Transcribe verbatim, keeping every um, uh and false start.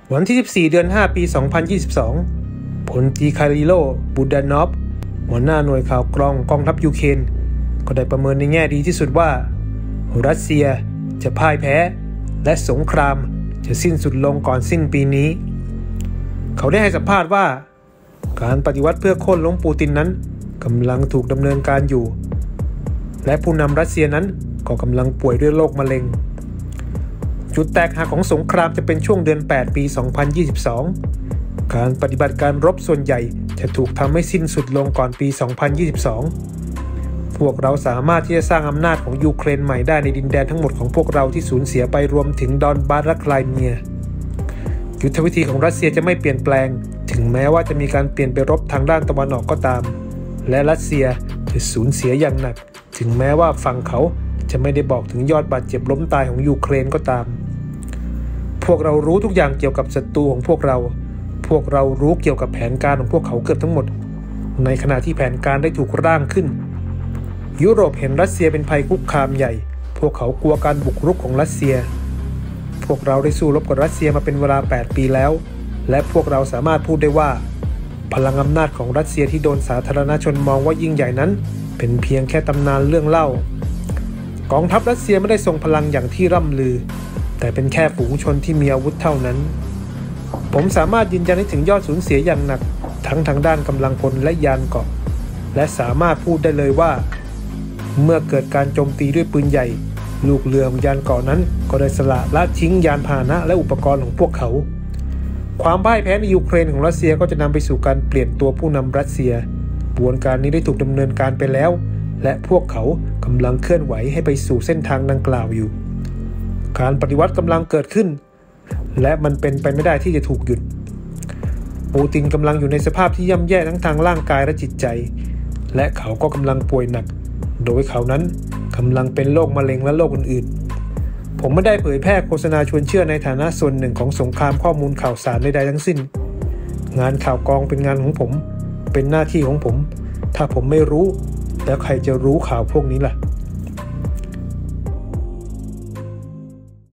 วันที่สิบสี่เดือนห้าปีสองพันยี่สิบสองพลตรีคาริโล บูดานอฟหัวหน้าหน่วยข่าวกรองกองทัพยูเครนก็ได้ประเมินในแง่ดีที่สุดว่ารัสเซียจะพ่ายแพ้และสงครามจะสิ้นสุดลงก่อนสิ้นปีนี้เขาได้ให้สัมภาษณ์ว่าการปฏิวัติเพื่อโค่นล้มปูตินนั้นกำลังถูกดำเนินการอยู่และผู้นำรัสเซียนั้นก็กำลังป่วยด้วยโรคมะเร็งจุดแตกหักของสงครามจะเป็นช่วงเดือนแปดปีสองพันยี่สิบสองการปฏิบัติการรบส่วนใหญ่จะถูกทำให้สิ้นสุดลงก่อนปีสองพันยี่สิบสองพวกเราสามารถที่จะสร้างอำนาจของยูเครนใหม่ได้ในดินแดนทั้งหมดของพวกเราที่สูญเสียไปรวมถึงดอนบาสและไครเมียยุทธวิธีของรัสเซียจะไม่เปลี่ยนแปลงถึงแม้ว่าจะมีการเปลี่ยนไปรบทางด้านตะวันออกก็ตามและรัสเซียจะสูญเสียอย่างหนักถึงแม้ว่าฝั่งเขาจะไม่ได้บอกถึงยอดบาดเจ็บล้มตายของยูเครนก็ตามพวกเรารู้ทุกอย่างเกี่ยวกับศัตรูของพวกเราพวกเรารู้เกี่ยวกับแผนการของพวกเขาเกือบทั้งหมดในขณะที่แผนการได้ถูกร่างขึ้นยุโรปเห็นรัสเซียเป็นภัยคุกคามใหญ่พวกเขากลัวการบุกรุกของรัสเซียพวกเราได้สู้รบกับรัสเซียมาเป็นเวลาแปดปีแล้วและพวกเราสามารถพูดได้ว่าพลังอำนาจของรัสเซียที่โดนสาธารณชนมองว่ายิ่งใหญ่นั้นเป็นเพียงแค่ตำนานเรื่องเล่ากองทัพรัสเซียไม่ได้ทรงพลังอย่างที่ร่ำลือแต่เป็นแค่ฝูงชนที่มีอาวุธเท่านั้นผมสามารถยืนยันให้ถึงยอดสูญเสียอย่างหนักทั้งทางด้านกำลังพลและยานเกราะและสามารถพูดได้เลยว่าเมื่อเกิดการโจมตีด้วยปืนใหญ่ลูกเรือของยานเกราะนั้นก็ได้สละละทิ้งยานพาหนะและอุปกรณ์ของพวกเขาความพ่ายแพ้ในยูเครนของรัสเซียก็จะนำไปสู่การเปลี่ยนตัวผู้นำรัสเซียกระบวนการนี้ได้ถูกดำเนินการไปแล้วและพวกเขากำลังเคลื่อนไหวให้ไปสู่เส้นทางดังกล่าวอยู่การปฏิวัติกำลังเกิดขึ้นและมันเป็นไปไม่ได้ที่จะถูกหยุดปูตินกำลังอยู่ในสภาพที่ย่ำแย่ทั้งทางร่างกายและจิตใจและเขาก็กำลังป่วยหนักโดยเขานั้นกำลังเป็นโรคมะเร็งและโรคอื่นๆผมไม่ได้เผยแพร่โฆษณาชวนเชื่อในฐานะส่วนหนึ่งของสงครามข้อมูลข่าวสารใดๆทั้งสิ้นงานข่าวกรองเป็นงานของผมเป็นหน้าที่ของผมถ้าผมไม่รู้แล้วใครจะรู้ข่าวพวกนี้ล่ะ